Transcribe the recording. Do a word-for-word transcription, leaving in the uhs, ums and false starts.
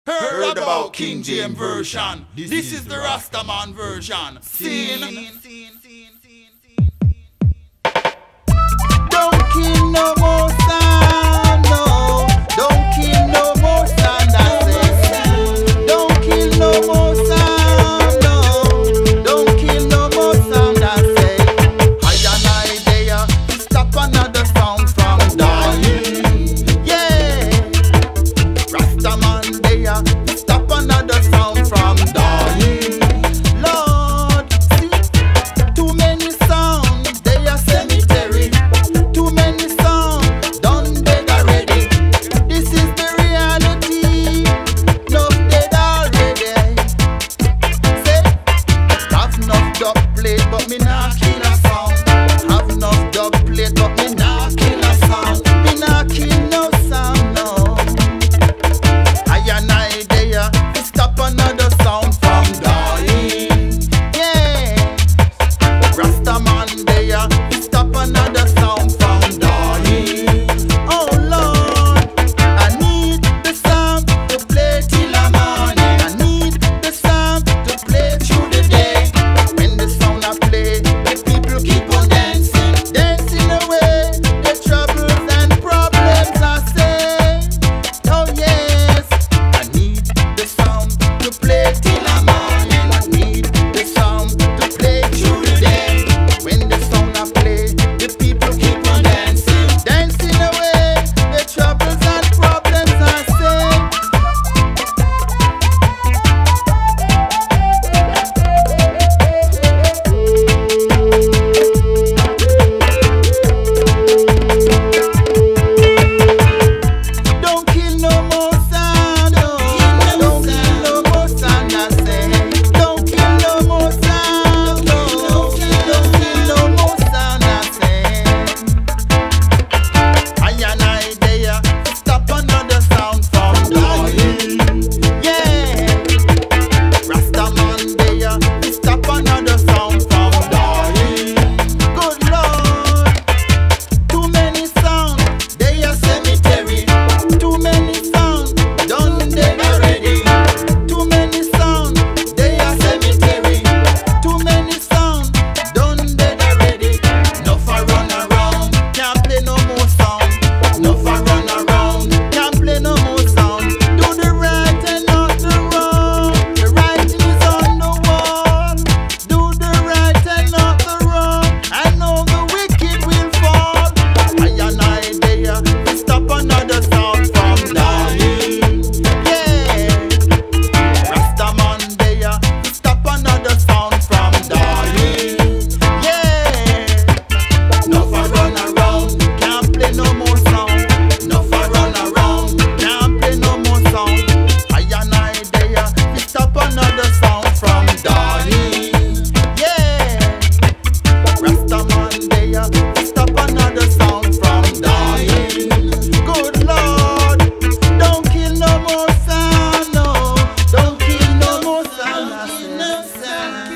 Heard about King James version. This is the Rastaman version. Scene. Don't kill no more sound, no. Don't kill no more sound, I say. Don't kill no more sound, no. Don't kill no more sound, I say. I and I there, stop another sound from dying. Yeah. Rastaman there, stop another sound from dying. Lord, see, too many sounds, they are cemetery. Too many songs done dead already. This is the reality. No dead already. Say, have enough dub plate, but me nah kill a sound. Have enough dub plate, but me nah kill a sound. Me nah kill no sound, no. I and I there, we stop another sound from dying. Yeah, Rastaman there, we stop another sound from dying. Oh Lord, I need the sound to play till the morning. I need the sound to play through the day. When the sound I play, the people keep on dancing, dancing away the troubles and problems, I say. Oh yes, I need the sound to play till the morning. I need the sound to play through the day. When the sound I play, the people keep on dancing, dancing away the troubles and problems, I say. Don't kill no more sound, no. Don't kill no more sound, I say. Don't kill no more sound, no. Don't kill no more sound, I say. I and I there, stop another sound from dying. Yeah, Rastaman there, stop another sound from dying. Good Lord, too many sounds, they are cemetery. Too many sounds, done dead already. Too many sounds, they are cemetery. Too many sounds, done dead already. No for run around, can't play no more sound. No for run around, can't play no more sound. Do the right and not the wrong. The writing is on the wall. Do the right and not the wrong. I know the wicked will fall. I and I there, we stop another sound from dying. Yeah, Rastaman there, we stop another sound from dying. Yeah, no for run around, can't play no more sound. No for run around, can't play no more sound. I and I there, we stop another sound from dying. Yeah, Rastaman there, we stop another sound from dying. Good Lord, don't kill no more sound, no. Don't kill no more sound, I say.